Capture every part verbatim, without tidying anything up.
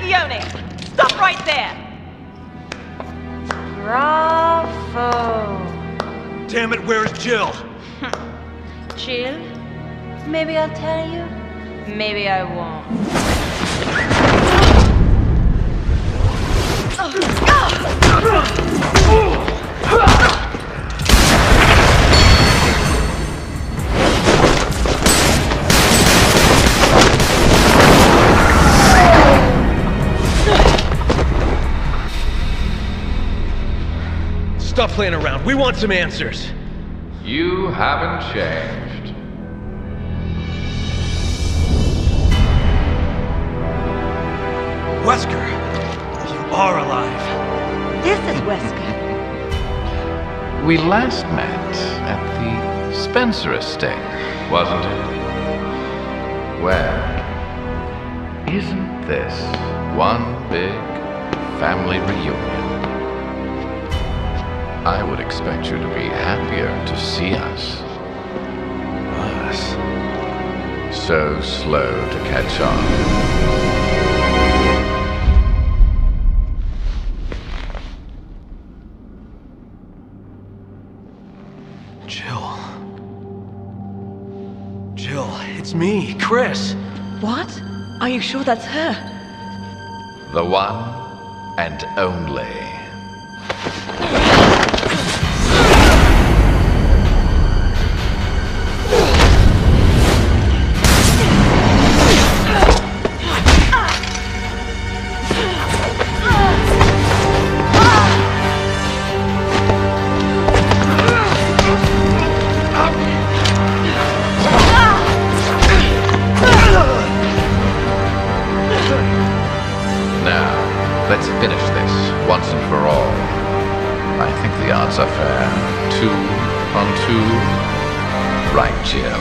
Leone! Stop right there! Bravo! Damn it, where's Jill? Jill? Maybe I'll tell you. Maybe I won't. Stop playing around. We want some answers. You haven't changed. Wesker, you are alive. This is Wesker. We last met at the Spencer estate, wasn't it? Well, isn't this one big family reunion? I would expect you to be happier to see us. Us? So slow to catch on. Jill. Jill, it's me, Chris. What? Are you sure that's her? The one and only. Let's finish this once and for all. I think the odds are fair. Two on two. Right, Jill?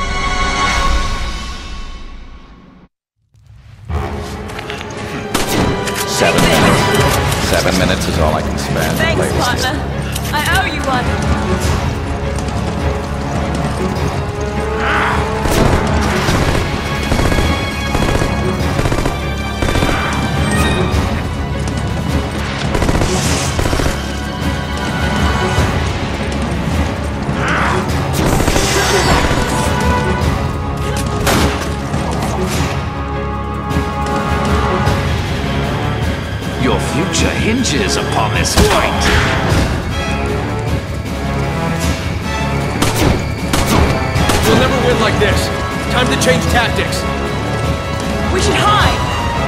Seven minutes. Seven minutes is all I can spare. Thanks, partner. I owe you one. Your future hinges upon this fight. We'll never win like this. Time to change tactics. We should hide.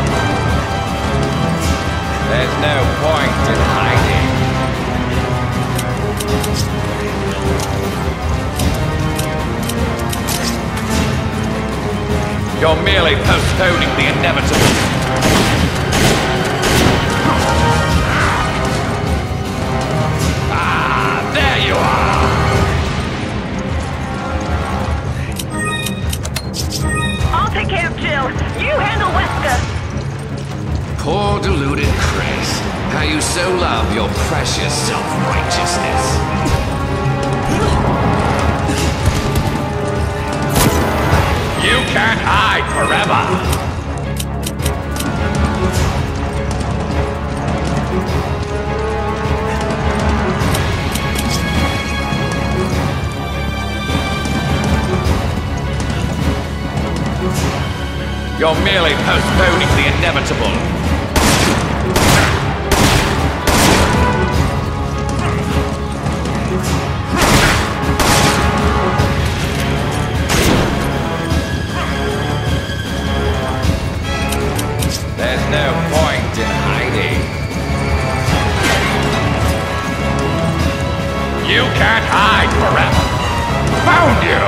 There's no point in hiding. You're merely postponing the inevitable. Take care of Jill. You handle Wesker. Poor deluded Chris. How you so love your precious self-righteousness. You can't hide forever. You're merely postponing the inevitable. There's no point in hiding. You can't hide forever. Found you!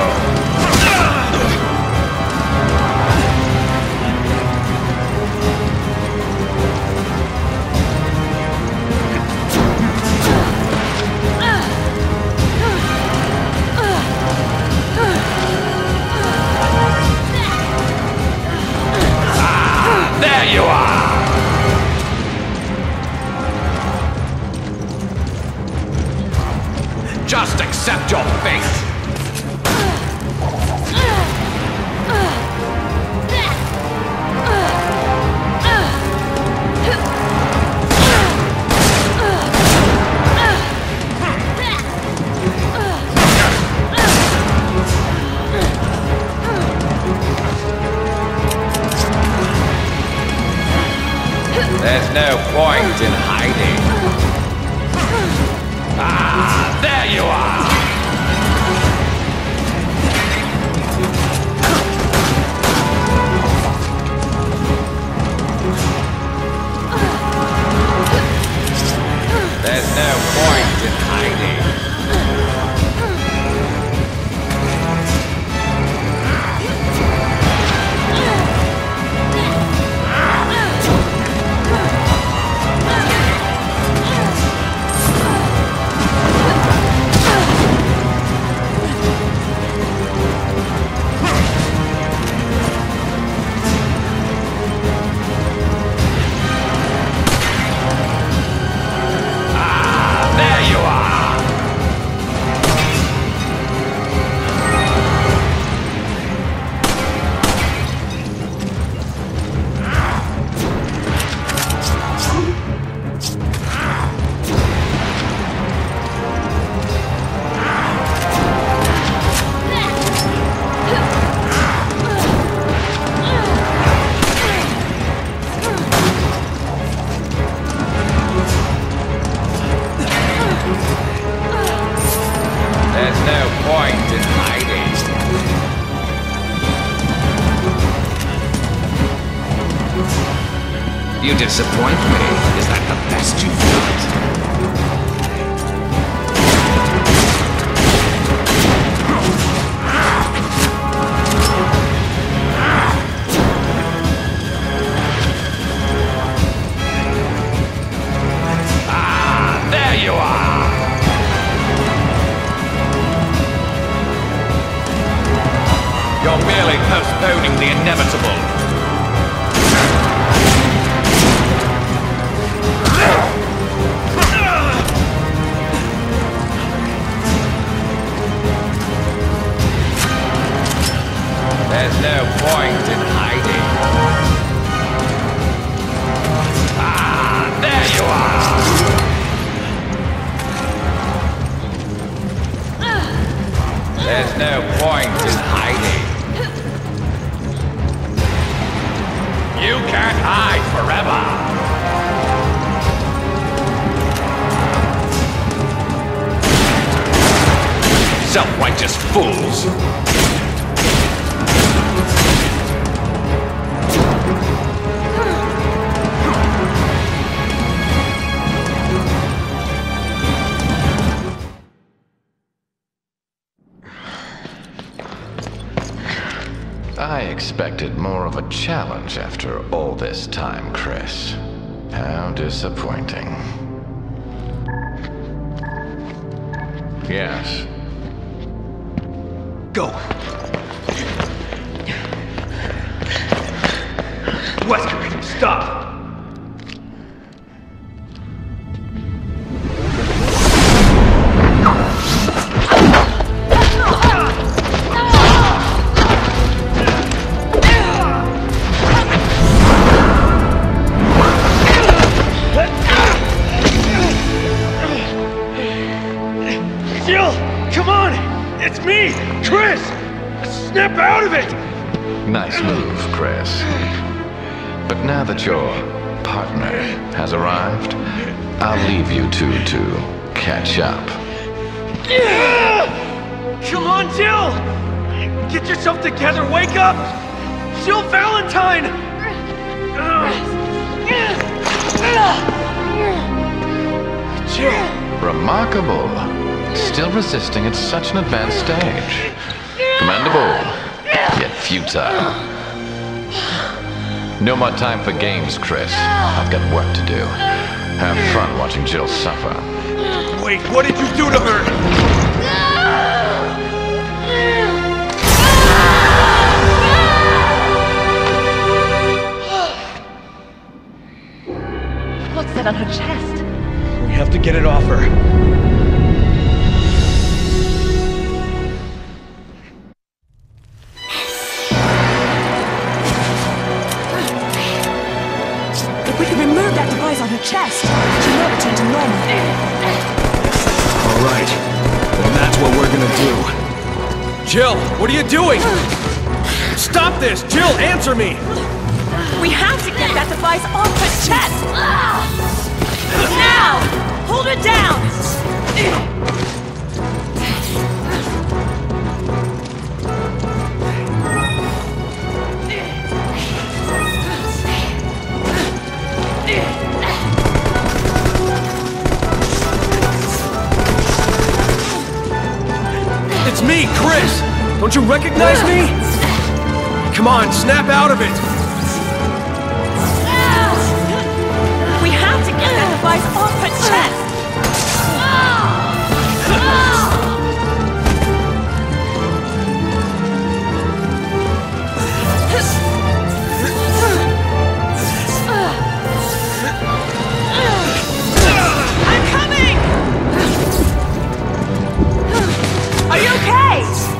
There's no point in hiding. Ah, there you are! There's no point in hiding. You disappoint me. Is that the best you've got? Ah, there you are! You're merely postponing the inevitable. There's no point in hiding. Ah, there you are! There's no point in hiding. You can't hide forever! Self-righteous fools! I expected more of a challenge after all this time, Chris. How disappointing. Yes. Go! Wesker, stop! Snap out of it! Nice move, Chris. But now that your partner has arrived, I'll leave you two to catch up. Come on, Jill! Get yourself together, wake up! Jill Valentine! Jill! Remarkable. Still resisting at such an advanced stage. Commendable, yet futile. No more time for games, Chris. I've got work to do. Have fun watching Jill suffer. Wait, what did you do to her? What's that on her chest? We have to get it off her. On her chest, she'll never return to normal. All right, then that's what we're gonna do. Jill, what are you doing? Stop this! Jill, answer me! We have to get that device off her chest! Now! Hold her down! It's me, Chris! Don't you recognize me? Come on, snap out of it! We have to get that device off her chest! I'm coming! Are you okay?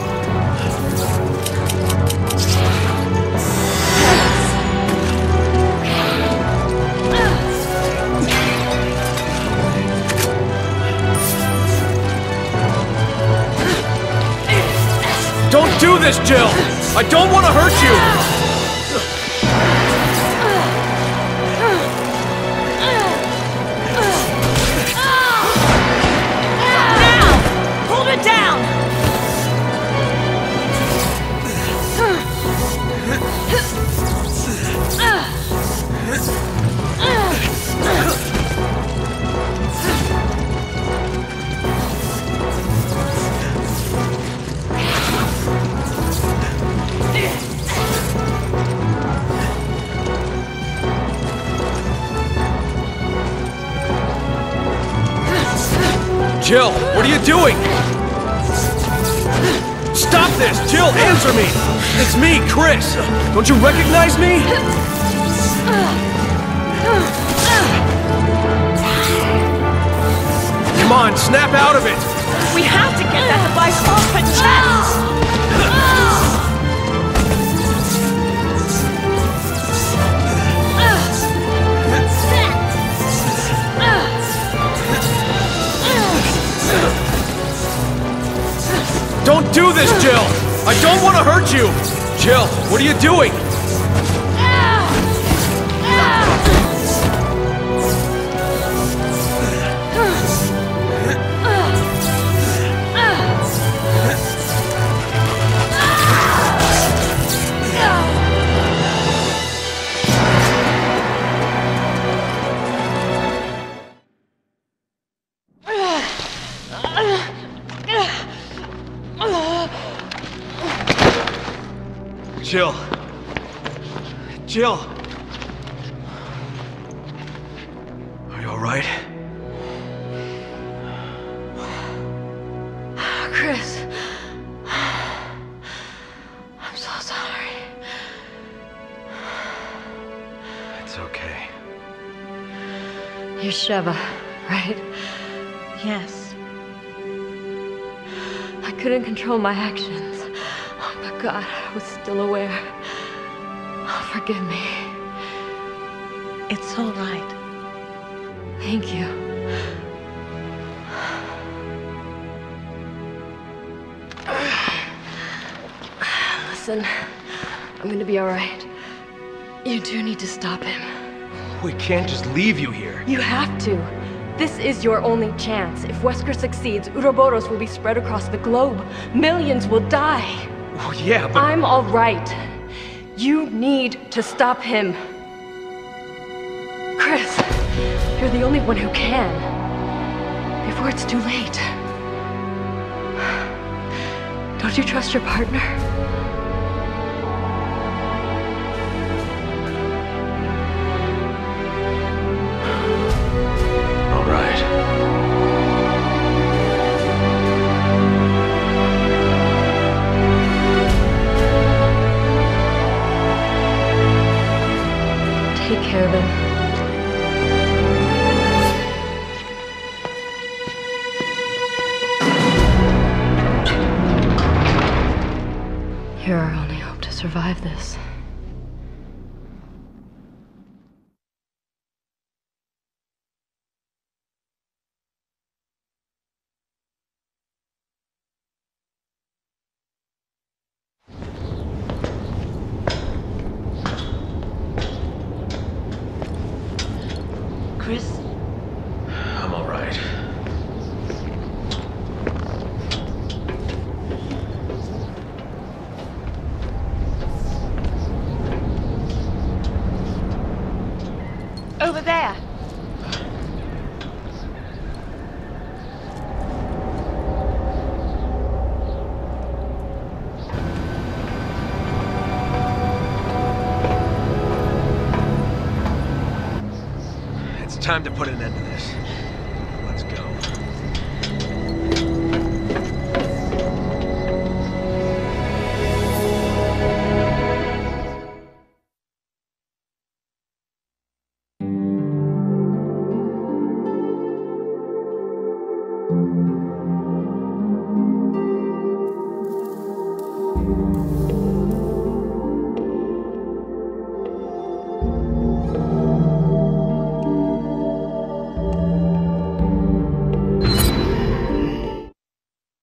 Don't do this, Jill! I don't want to hurt you! Now! Hold her down! Jill, what are you doing? Stop this! Jill, answer me! It's me, Chris! Don't you recognize me? Come on, snap out of it! We have to get that device off her chest! Don't do this, Jill! I don't want to hurt you! Jill, what are you doing? Jill. Jill. Are you alright? Chris. I'm so sorry. It's okay. You're Sheva, right? Yes. I couldn't control my actions. But God, I was still aware. Oh, forgive me. It's all right. Thank you. Listen, I'm gonna be all right. You do need to stop him. We can't just leave you here. You have to. This is your only chance. If Wesker succeeds, Uroboros will be spread across the globe. Millions will die. Oh, yeah, but... I'm all right. You need to stop him. Chris, you're the only one who can. Before it's too late. Don't you trust your partner? All right. Take care of him. You're our only hope to survive this. over there. It's time to put an end to this.